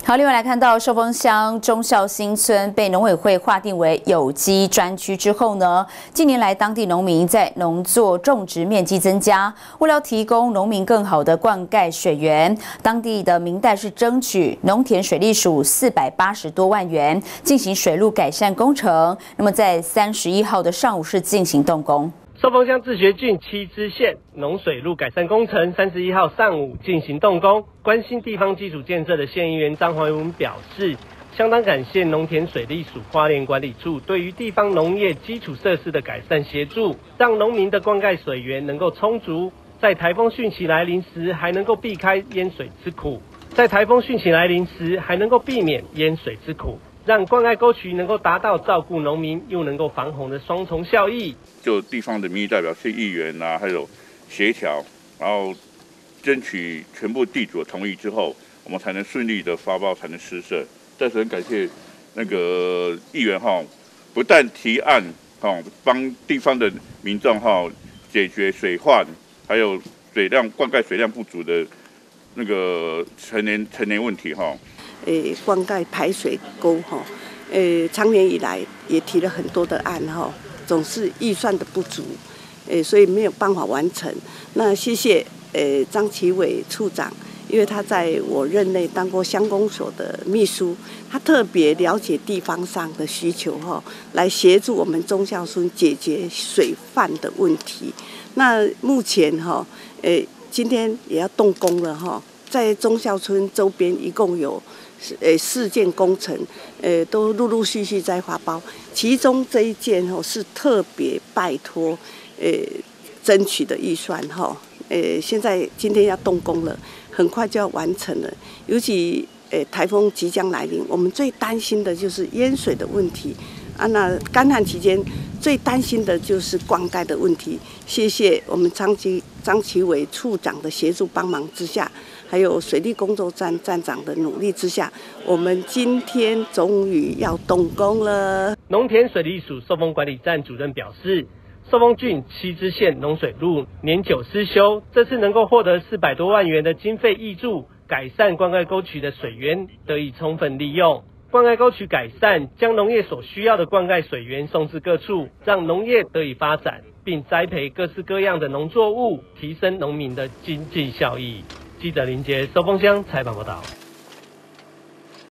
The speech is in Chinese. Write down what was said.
好，另外来看到寿丰乡忠孝新村被农委会划定为有机专区之后呢，近年来当地农民在农作种植面积增加，为了提供农民更好的灌溉水源，当地的民代是争取农田水利署480多万元进行水路改善工程，那么在31号的上午是进行动工。 寿丰乡自学郡7支线农水路改善工程31号上午进行动工。关心地方基础建设的县议员张怀文表示，相当感谢农田水利署花莲管理处对于地方农业基础设施的改善协助，让农民的灌溉水源能够充足，在台风汛期来临时还能够避开淹水之苦，还能够避免淹水之苦，让灌溉沟渠能够达到照顾农民又能够防洪的双重效益。 就地方的民意代表、县议员啊，还有协调，然后争取全部地主的同意之后，我们才能顺利的发包，才能施设。再次很感谢那个议员哈，不但提案哈，帮地方的民众哈解决水患，还有灌溉水量不足的那个成年问题哈。 灌溉排水沟哈，长年以来也提了很多的案哈，总是预算的不足，所以没有办法完成。那谢谢张启伟处长，因为他在我任内当过乡公所的秘书，他特别了解地方上的需求哈，来协助我们忠孝村解决水患的问题。那目前哈，今天也要动工了哈，在忠孝村周边一共有4件工程，都陆陆续续在发包。其中这一件是特别拜托争取的预算哈，现在今天要动工了，很快就要完成了。尤其台风即将来临，我们最担心的就是淹水的问题啊。那干旱期间最担心的就是灌溉的问题。谢谢我们张启伟处长的协助帮忙之下，还有水利工作站站长的努力之下，我们今天终于要动工了。 农田水利署寿丰管理站主任表示，寿丰郡7支线农水路年久失修，这次能够获得400多万元的经费挹注，改善灌溉沟渠的水源得以充分利用。灌溉沟渠改善，将农业所需要的灌溉水源送至各处，让农业得以发展，并栽培各式各样的农作物，提升农民的经济效益。记者林杰寿丰乡采访报道。